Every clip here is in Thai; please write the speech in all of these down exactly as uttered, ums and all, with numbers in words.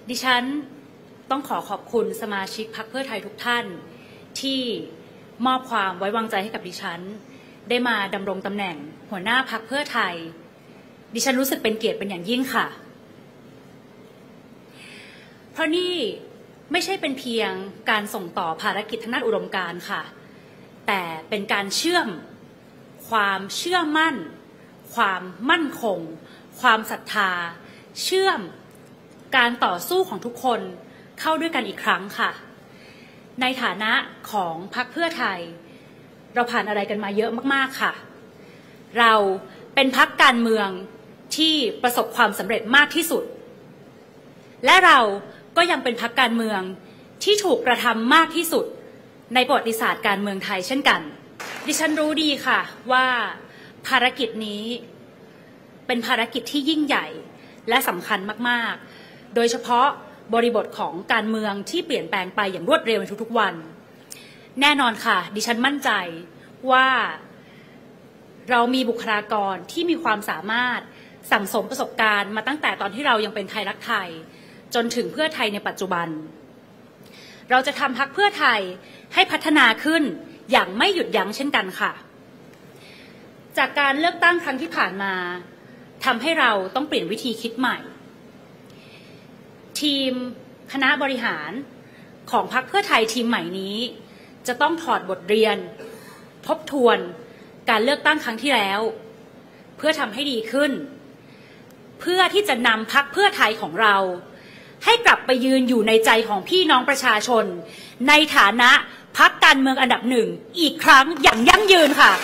ดิฉันต้องขอขอบคุณสมาชิกพรรคเพื่อไทยทุกท่านที่มอบความไว้วางใจให้กับดิฉันได้มาดำรงตำแหน่งหัวหน้าพรรคเพื่อไทยดิฉันรู้สึกเป็นเกียรติเป็นอย่างยิ่งค่ะเพราะนี่ไม่ใช่เป็นเพียงการส่งต่อภารกิจทางด้านอุดมการณ์ค่ะแต่เป็นการเชื่อมความเชื่อมั่นความมั่นคงความศรัทธาเชื่อมการต่อสู้ของทุกคนเข้าด้วยกันอีกครั้งค่ะในฐานะของพรรคเพื่อไทยเราผ่านอะไรกันมาเยอะมากๆค่ะเราเป็นพรรคการเมืองที่ประสบความสำเร็จมากที่สุดและเราก็ยังเป็นพรรคการเมืองที่ถูกกระทำมากที่สุดในประวัติศาสตร์การเมืองไทยเช่นกันดิฉันรู้ดีค่ะว่าภารกิจนี้เป็นภารกิจที่ยิ่งใหญ่และสำคัญมากๆโดยเฉพาะบริบทของการเมืองที่เปลี่ยนแปลงไปอย่างรวดเร็วในทุกๆวันแน่นอนค่ะดิฉันมั่นใจว่าเรามีบุคลากรที่มีความสามารถสั่งสมประสบการณ์มาตั้งแต่ตอนที่เรายังเป็นไทยรักไทยจนถึงเพื่อไทยในปัจจุบันเราจะทำพรรคเพื่อไทยให้พัฒนาขึ้นอย่างไม่หยุดยั้งเช่นกันค่ะจากการเลือกตั้งครั้งที่ผ่านมาทำให้เราต้องเปลี่ยนวิธีคิดใหม่ทีมคณะบริหารของพรรคเพื่อไทยทีมใหม่นี้จะต้องถอดบทเรียนทบทวนการเลือกตั้งครั้งที่แล้วเพื่อทำให้ดีขึ้นเพื่อที่จะนำพรรคเพื่อไทยของเราให้กลับไปยืนอยู่ในใจของพี่น้องประชาชนในฐานะพรรคการเมืองอันดับหนึ่งอีกครั้งอย่างยั่งยืนค่ะ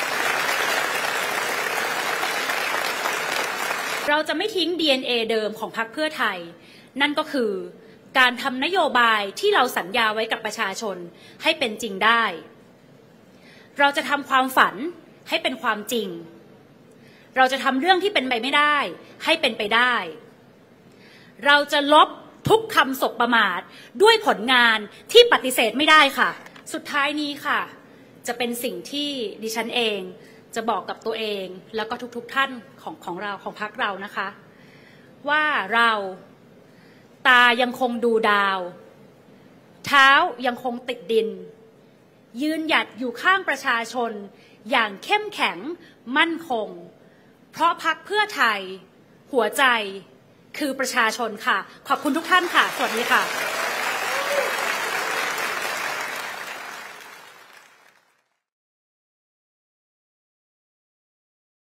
เราจะไม่ทิ้ง ดี เอ็น เอ เดิมของพรรคเพื่อไทยนั่นก็คือการทำนโยบายที่เราสัญญาไว้กับประชาชนให้เป็นจริงได้เราจะทำความฝันให้เป็นความจริงเราจะทำเรื่องที่เป็นไปไม่ได้ให้เป็นไปได้เราจะลบทุกคำสบประมาทด้วยผลงานที่ปฏิเสธไม่ได้ค่ะสุดท้ายนี้ค่ะจะเป็นสิ่งที่ดิฉันเองจะบอกกับตัวเองแล้วก็ทุกๆท่านของของเราของพรรคเรานะคะว่าเราตายังคงดูดาวเท้ายังคงติดดินยืนหยัดอยู่ข้างประชาชนอย่างเข้มแข็งมั่นคงเพราะพรรคเพื่อไทยหัวใจคือประชาชนค่ะขอบคุณทุกท่านค่ะสวัสดีค่ะ